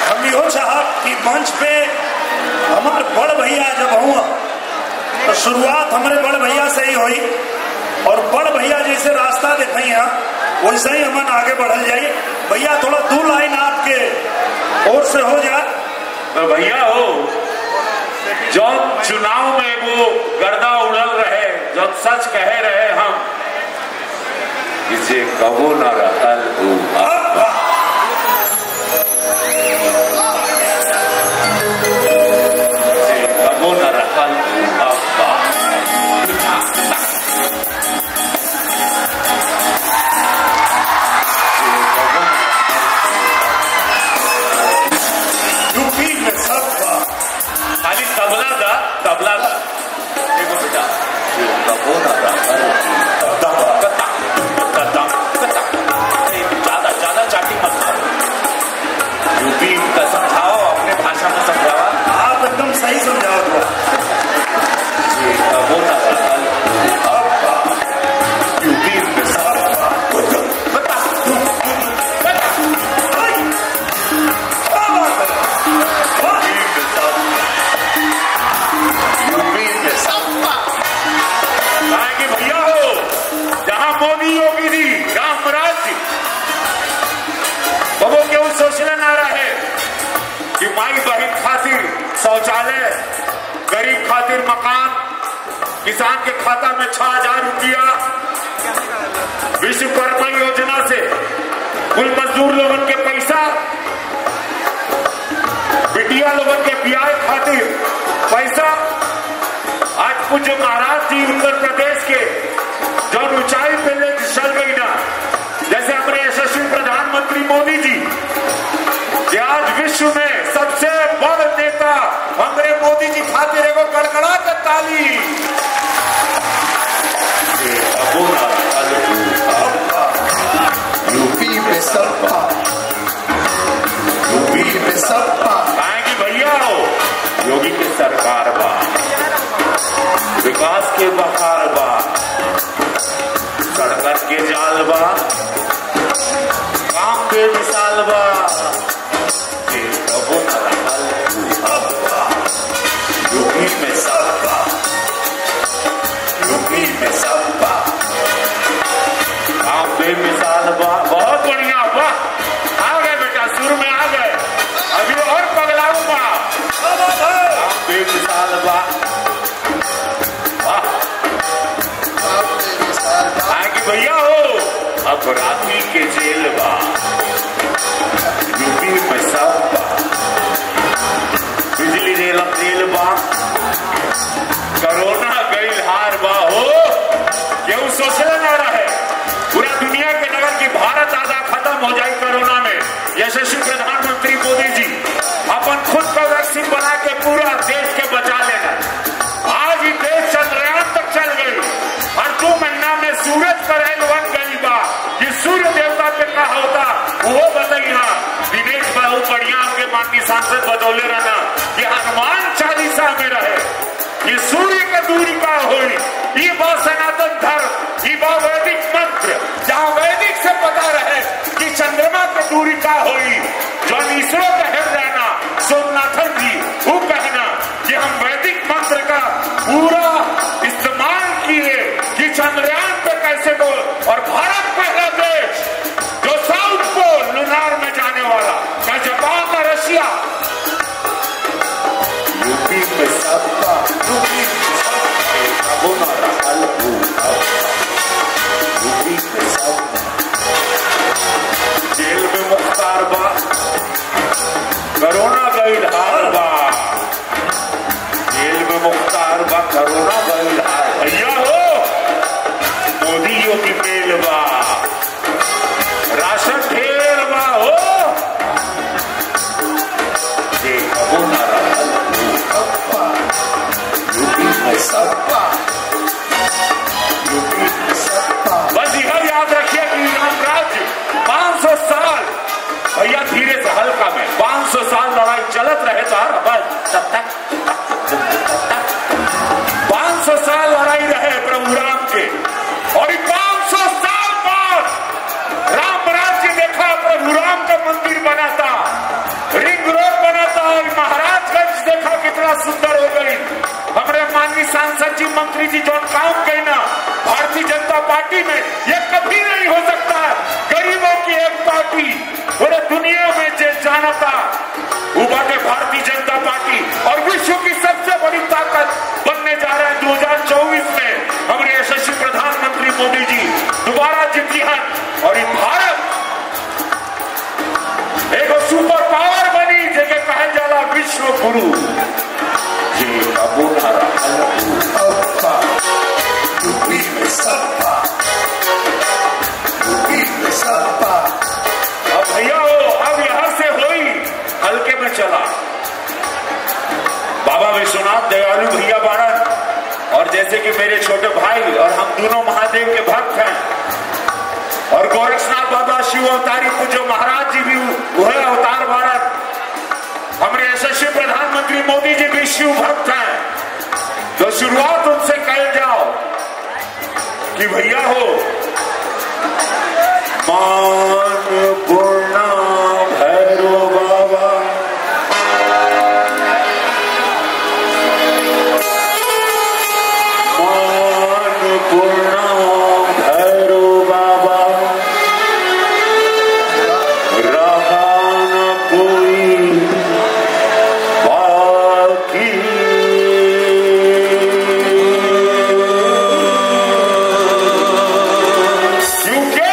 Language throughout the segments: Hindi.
हम यो चाहब कि मंच पे हमारे बड़ भैया जब हुआ तो शुरुआत हमारे बड़ भैया से ही हुई और बड़ भैया जैसे रास्ता दिखाई है वैसे ही हम आगे बढ़ल जाइए। भैया थोड़ा 2 लाइन आपके ओर से हो जाए। तो भैया हो जो चुनाव में वो गर्दा उड़ल रहे, जो सच कहे रहे हम इसे कबो न रहल कबो न रहल यूपी में सब खाली तबला दा देखो बेटा कबो न रहल ज्यादा चाटी मत खाओ। यूपी का समझाओ, अपने भाषा में समझाओ। आप एकदम सही समझाओ। यूपी में भैया हो जहां मोदी योगी थी रामराज जी वो क्यों सोचने ना रहे कि माई बहन खातिर शौचालय, गरीब खातिर मकान, किसान के खाता में 6000 रुपया, विश्वकर्मा योजना से कुल मजदूर लोगों के पैसा, बिटिया लोगों के ब्याह खातिर पैसा। आज पूज्य महाराज जी उत्तर प्रदेश के जो ऊंचाई पे ले चल गई ना, जैसे हमारे यशस्वी प्रधानमंत्री मोदी जी कि आज विश्व में सबसे बड़ नेता हमारे मोदी जी खातिर एगो कड़कड़ा के ताली। यूपी में सपा, यूपी में सपा आएगी भैया हो योगी की सरकार बा, विकास के बहार बा, सड़क के जाल बा, काम के मिसाल बा। यूपी में सपा, यूपी में सपा काम बेमिसाल बा। बहुत बढ़िया वाह, आ गए बेटा, सुर में आ गए, अभी और पगलाऊंगा। काम बेमिसाल बा, आगे भैया हो अपराधी के जेल बा, यूपी में सब बा, बिजली रेल बा, कोरोना गई हार बा हो क्यों सोचने ना रहे। पूरा दुनिया के नगर की भारत आधा खत्म हो जाए कोरोना में। यशस्वी प्रधानमंत्री मोदी जी अपन खुद का वैक्सीन बना के पूरा देश के बचा लेना। आज ही देश चंद्रयान तक चल गई और 2 महीना में सूरज पर बन गई बा। ये सूर्य देवता पे कहा होता वो बताइए। दिनेश बाबू बढ़िया आपके माननीय सांसद बदौले रहना कि हनुमान चालीसा में रहे, ये सूर्य का दूरी का हुई, ये बात सनातन धर्म, ये बात वैदिक मंत्र, जहां वैदिक से पता रहे कि चंद्रमा की दूरी का हुई। जो इसरो कह रहना सोमनाथन जी वो कहना कि हम वैदिक मंत्र का पूरा इस्तेमाल किए कि चंद्रयान पे कैसे बोल। और भारत पहला देश जो साउथ पोल लुनार में जाने वाला, क्या जापान और रशिया। यूपी में सपा, यूपी में सपा यूपी में सपा जेल में मुख्तार बा, कोरोना गई हार बा, जेल में मुख्तार बा, कोरोना गई हार। भैया हो मोदी योगी मेल बा, राशन ढेर बा हो ये कबो ना रहल यूपी में सपा, यूपी में सपा। बस यह याद रखिए कि रामराज 500 साल भैया धीरे से हल्का में 500 साल लड़ाई चलत रहे तो 500 सुंदर हो गई। हमारे माननीय सांसद जी, मंत्री जी जो काम कही ना भारतीय जनता पार्टी में, ये कभी नहीं हो सकता। गरीबों की एक पार्टी पूरे दुनिया में जे जानता वो बाटे भारतीय जनता पार्टी, और विश्व की सबसे बड़ी ताकत बनने जा रहे हैं 2024 में। हमारे यशस्वी प्रधानमंत्री मोदी जी दोबारा जीतिहन और भारत एक सुपर पावर बनी जगह कहे जाला विश्व गुरु जी का बुनारा अब्बा यूपी में सपा, यूपी में सपा। अब भैया हो, अब यहां से हुई हल्के में चला। बाबा विश्वनाथ दयालु भैया बारन और जैसे कि मेरे छोटे भाई और हम दोनों महादेव के भक्त हैं, और गोरक्षनाथ बाबा शिव अवतारी पूज्य महाराज जी भी वह अवतार भारत, हमारे यशस्वी प्रधानमंत्री मोदी जी भी शिव भक्त हैं। तो शुरुआत उनसे कह जाओ कि भैया हो मान पूर्णा भैरव बाबा, मान पूर्णा भैरव बाबा, रहा न कोई बाकी। क्योंकि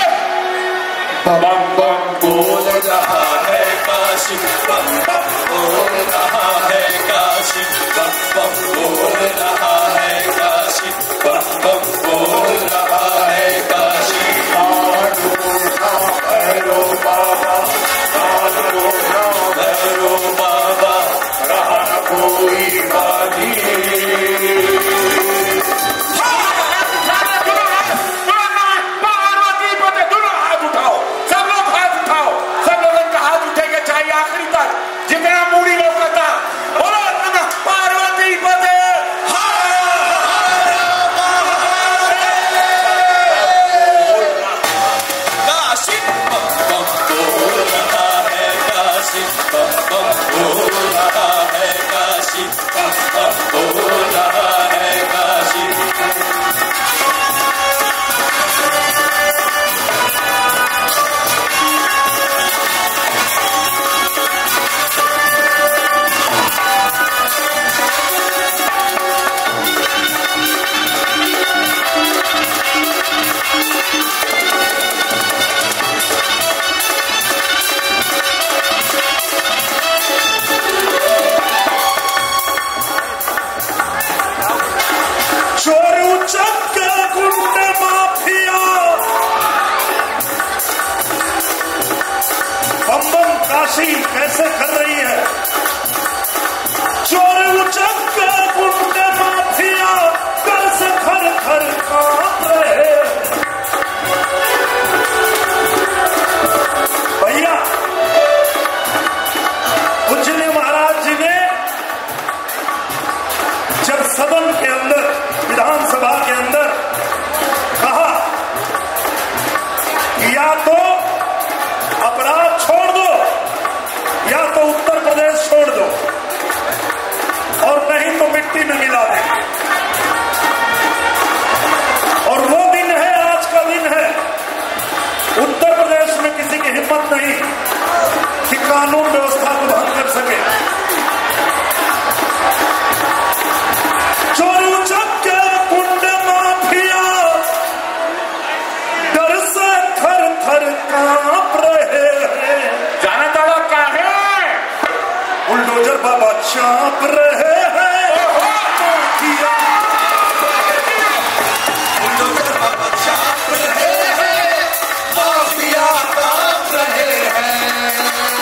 बम बम बोल रहा है काशी, बम बम बोल रहा है काशी, बम बम बोल रहा है काशी, बम बम बोल रहा है काशी। भैरव बाबा, भैरव बाबा, रहा न कोई बाकी। जितना मूड़ी लौकता बोलो नमः पार्वती पते। काशी बम बम बोल रहा है काशी, बम बम बोल रहा है काशी, बम बम बोल रहा है काशी। चोरू चक्का गुंडे माफिया, बम बम काशी कैसे कर रही है। चोरू चक्का गुंडे माफिया कैसे खर खर कांप रहे। भैया पूज्य महाराज जी ने जब सदन के अंदर, विधानसभा के अंदर कहा कि या तो अपराध छोड़ दो या तो उत्तर प्रदेश छोड़ दो और नहीं तो मिट्टी में मिला दे। और वो दिन है, आज का दिन है। उत्तर प्रदेश में किसी की हिम्मत नहीं कि कानून व्यवस्था को भंग कर सके। चोरू चक्के गुंडे माफिया डर से थर थर कांप रहे हैं। जाना ताड़ा का है बुलडोजर बाबा चाप रहे हैं। माफिया बुलडोजर बाबा चाप रहे हैं, माफिया कांप रहे हैं।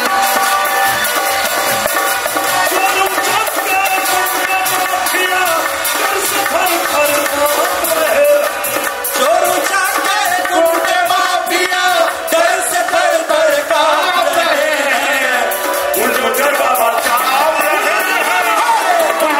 चोरू चक्के गुंडे माफिया डर से थर थर कांप रहे हैं। चोरू चाके गुंडे माफिया डर से थर थर कांप रहे हैं। बुलडोजर बाबा चाप रहे हैं।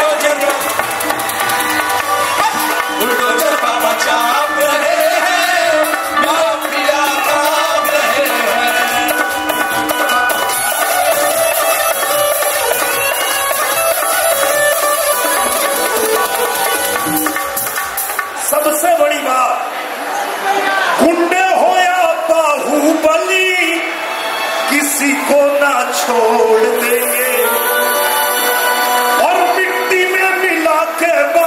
तुझको ना छोड़ देंगे और मिट्टी में मिला के